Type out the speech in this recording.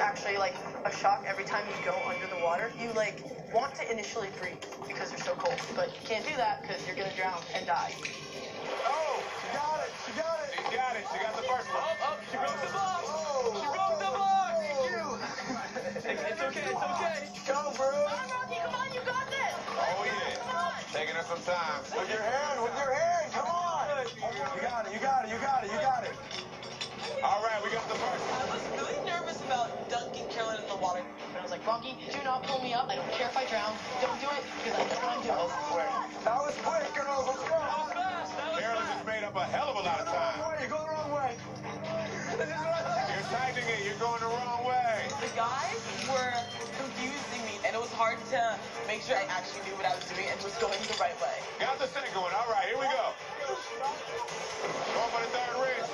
actually like a shock every time you go under the water. You like want to initially breathe because you're so cold, but you can't do that because you're gonna drown and die. Oh, she got it. She got it. She got it. She got the first one. Oh, She broke the box. oh. She broke the box. It's okay. It's okay. Go, bro. Come on, Rocky, come on, you got this. Oh yeah. Taking her some time. With your hand. With your hand. Come on. You got it. You got it. You got it. You got it. All right, we got the first one. I was really nervous about dunking Carolyn in the water. And I was like, Rocky, do not pull me up. I don't care if I drown. Don't do it because I know what I'm That doing. was quick. That was quick, girls. Let's go. Carolyn just made up a hell of a lot of time. You're going the wrong way. You're tightening it. You're going the wrong way. The guys were confusing me, and it was hard to make sure I actually knew what I was doing and was going the right way. Got the second one. All right, here we go. Going for the third ridge.